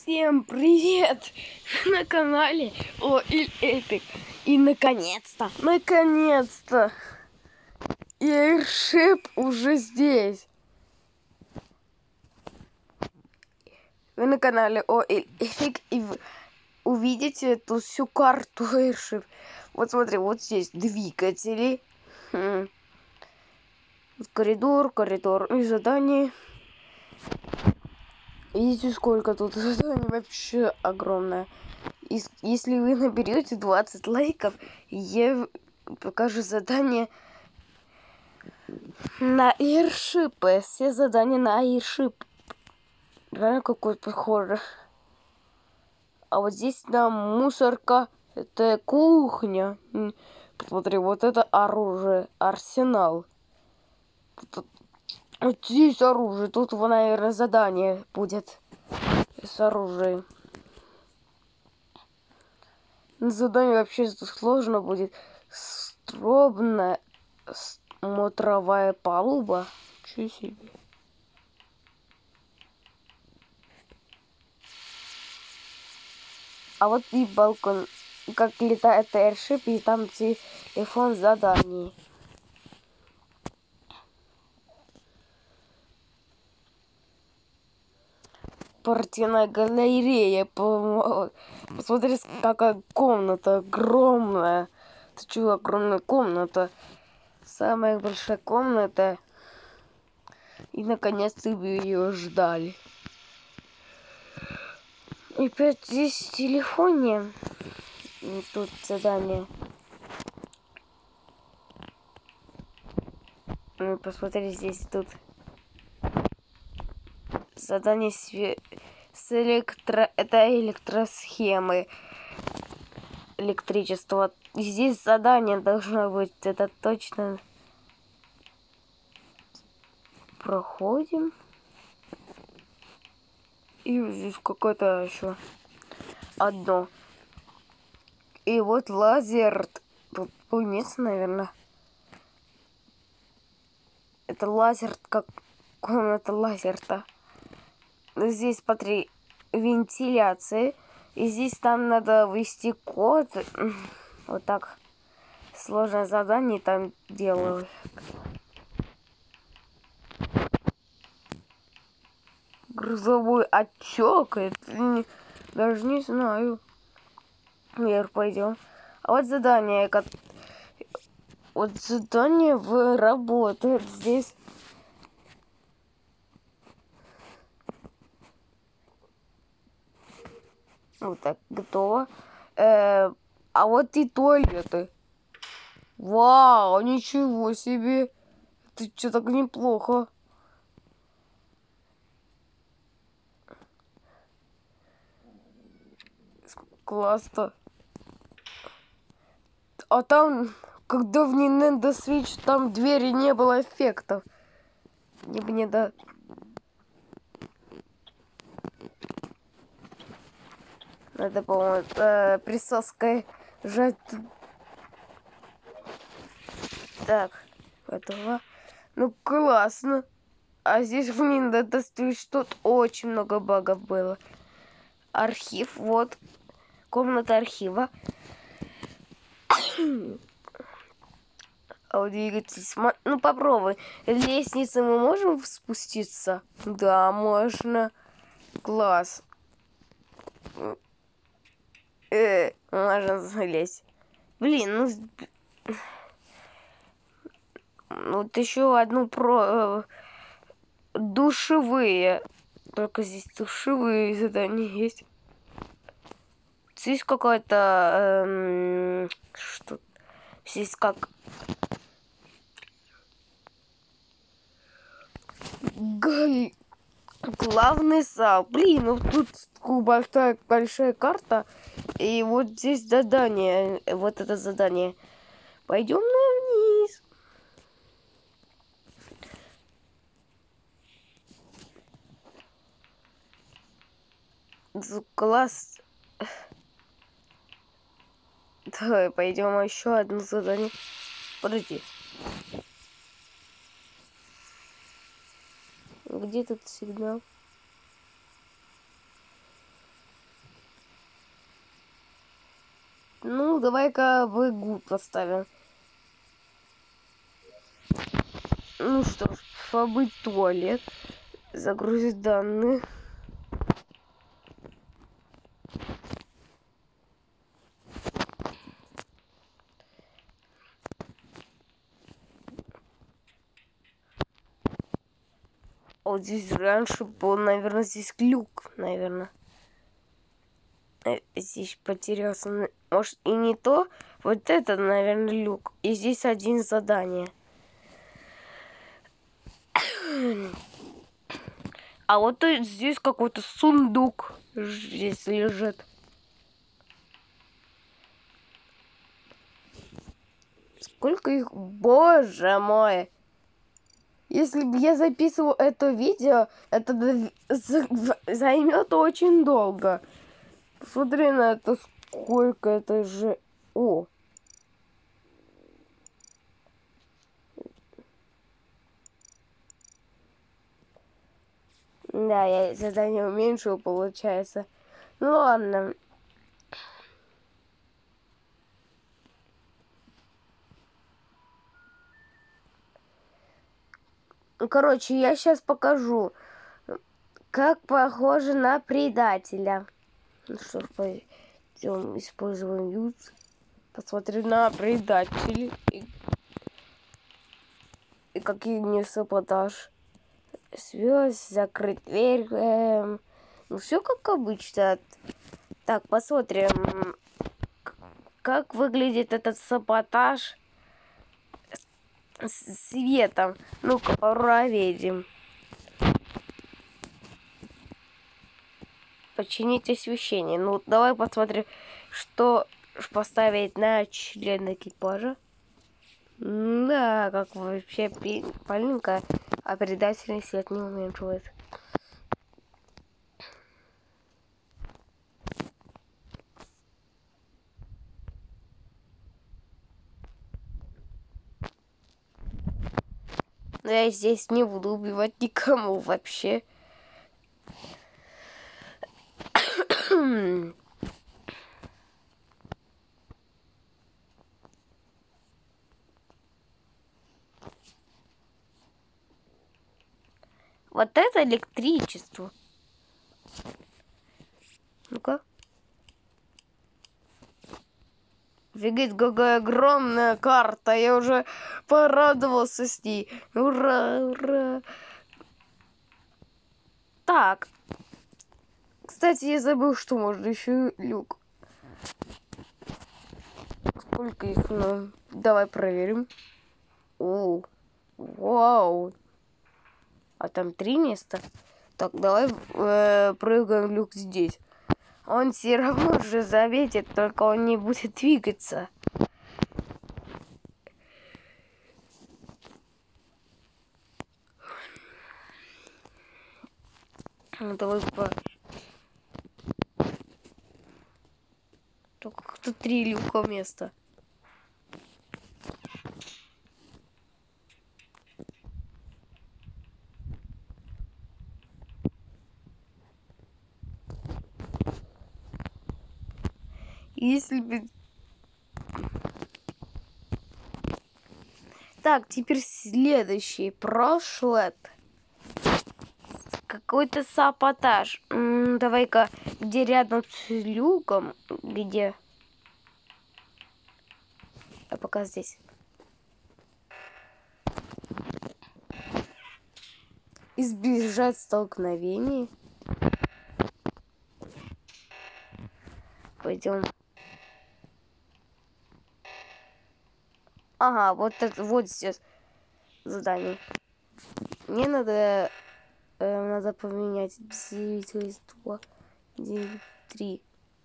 Всем привет! На канале Эпик. И наконец-то, Airship уже здесь. Вы на канале Эпик, и вы увидите эту всю карту Airship. Вот смотри, вот здесь двигатели. Коридор и задание. Видите, сколько тут заданий, вообще огромное. Если вы наберете 20 лайков, я покажу задание на Airship. Все задания на Airship. Реально какой похоже. А вот здесь там мусорка. Это кухня. Посмотри, вот это оружие. Арсенал. Вот здесь оружие. Тут, наверное, задание будет с оружием. Задание вообще сложно будет. Стробная смотровая палуба. Чё себе. А вот и балкон. Как летает Airship, и там телефон заданий. Спортивная галерея. Посмотри, какая комната огромная. Ты чё, огромная комната? Самая большая комната. И наконец-то вы ее ждали. И опять здесь в телефоне. И тут задание. Ну, посмотри, здесь тут задание это электросхемы. Электричество. Здесь задание должно быть. Это точно. Проходим. И здесь какое-то еще одно. И вот лазер. Тут место, наверное. Это лазер, как комната лазер-то. Здесь, смотри, вентиляция. И здесь там надо ввести код. Вот так. Сложное задание там делаю. Грузовой отчёк. Это даже не знаю. Вверх пойдем. А вот задание. Вот задание работает здесь. Вот так, готово. А вот и туалеты. Вау, ничего себе. Это что, так неплохо. Классно. А там, когда в Nintendo Switch, там двери не было эффектов. Не да. Надо, по-моему, присоской жать. Так, готово. Ну, классно. А здесь в Nintendo Switch тут очень много багов было. Архив, вот. Комната архива. Двигатель. Ну, попробуй. Лестницы мы можем спуститься? Да, можно. Класс. Можно залезть. Блин, вот еще одну душевые. Только здесь душевые задания есть. Здесь какая-то... что? Здесь как... Главный зал. Блин, ну тут большая карта. И вот здесь задание. Вот это задание. Пойдем вниз. Класс. Давай пойдем еще одно задание. Подожди. Где тут сигнал? Ну, давай-ка в игру поставим. Ну что ж, побыть туалет. Загрузить данные. Вот здесь раньше был, наверное, здесь люк, наверное. Здесь потерялся. Может, и не то. Вот это, наверное, люк. И здесь один задание. А вот здесь какой-то сундук здесь лежит. Сколько их? Боже мой! Если бы я записывал это видео, это займет очень долго. Посмотри на это, сколько это же... О! Да, я задание уменьшил, получается. Ну ладно. Короче, я сейчас покажу, как похоже на предателя. Ну что ж, пойдем, используем юз. Посмотрим на предателей. И какие не саботаж. Связь, закрыть дверь. Ну, все как обычно. Так, посмотрим, как выглядит этот саботаж с светом. Ну-ка, проверим. Починить освещение. Ну, давай посмотрим, что поставить на член экипажа. Да, как вообще паленькая, а предательный свет не уменьшивает. Но я здесь не буду убивать никому вообще. Вот это электричество. Ну-ка. Офигеть, какая огромная карта. Я уже порадовался с ней. Ура, ура. Так. Кстати, я забыл, что можно еще люк. Сколько их? Ну, давай проверим. О, вау. А там 3 места. Так, давай прыгаем люк здесь. Он все равно же заметит, только он не будет двигаться. Ну, давай только как-то 3 люка места. Если бы... Так, теперь следующий. Прошлое. Какой-то саботаж. Давай-ка, где рядом с люком, где... А пока здесь. Избежать столкновений. Пойдем. Ага, вот это вот здесь задание. Мне надо поменять 9, 9, 3.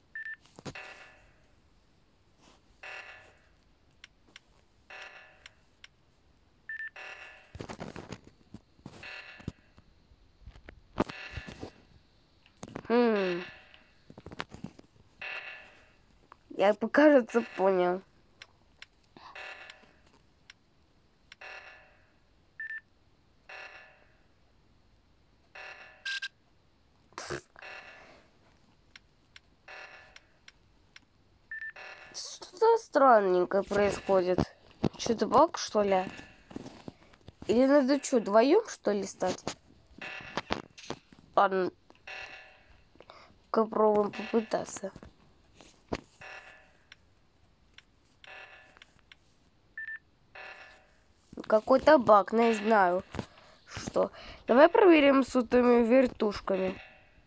Я, кажется, понял. странненько происходит. Что-то баг, что ли? Или надо что, вдвоем, что ли, стать? Ладно. Попробуем попытаться. Какой-то баг, не знаю. Что? Давай проверим с этими вертушками.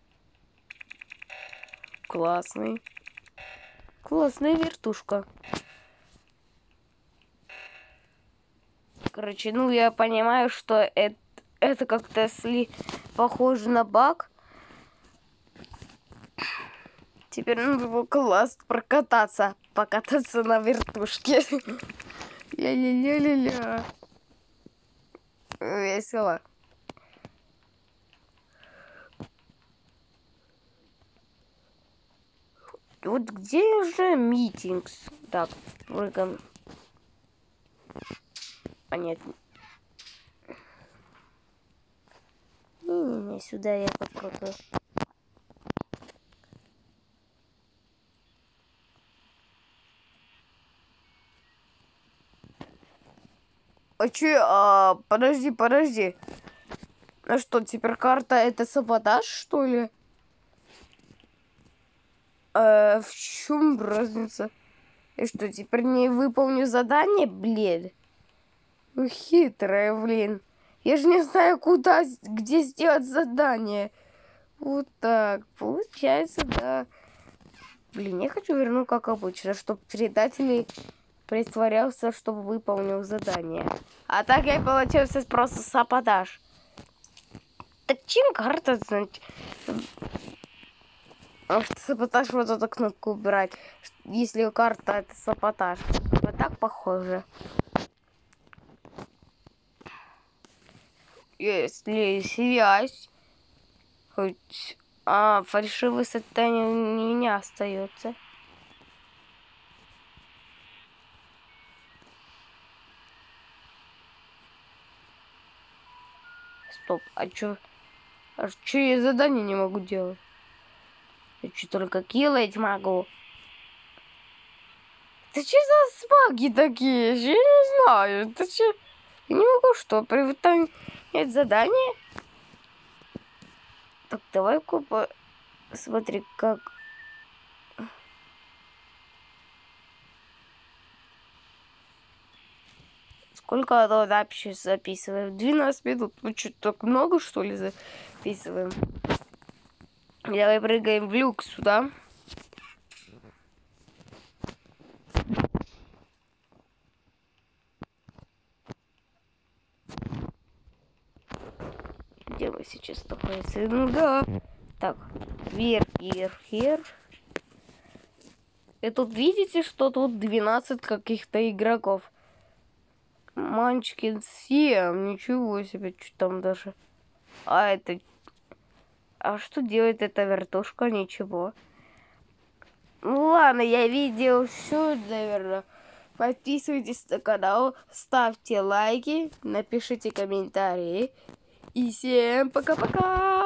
Классный. Классная вертушка. Короче, ну я понимаю, что это как-то похоже на баг. Теперь нужно было классно покататься на вертушке. Ля-ля-ля-ля-ля. Весело. Вот где же митинг? Так, прыгаем. А нет. Не, сюда я попробую. А че? Подожди. А что, теперь карта это саботаж, что ли? В чем разница? И что, теперь не выполню задание, блин? Вы хитрая, блин. Я же не знаю, где сделать задание. Вот так. Получается, да. Блин, я хочу вернуть как обычно, чтобы предатель притворялся, чтобы выполнил задание. А так я получился просто саботаж. Так чем карта, значит? Саботаж вот эту кнопку убирать. Если карта это саботаж. Вот так похоже. Если связь. Хоть... фальшивое состояние у меня остается. Стоп, а чё я задание не могу делать? Я чё только киллать могу? Ты чё за баги такие? Я не знаю. Ты чё? Я не могу что, привыполнять задание? Так, давай-ка смотри, как... Сколько вообще записываем? 12 минут. Мы что, так много, что ли, записываем? Давай прыгаем в люк сюда. Где мы сейчас находимся? Ну да. Так, вверх. И тут видите, что тут 12 каких-то игроков. Манчкин 7. Ничего себе, что там даже. А что делает эта вертушка? Ничего. Ну ладно, я видел все, наверное. Подписывайтесь на канал, ставьте лайки, напишите комментарии. И всем пока-пока!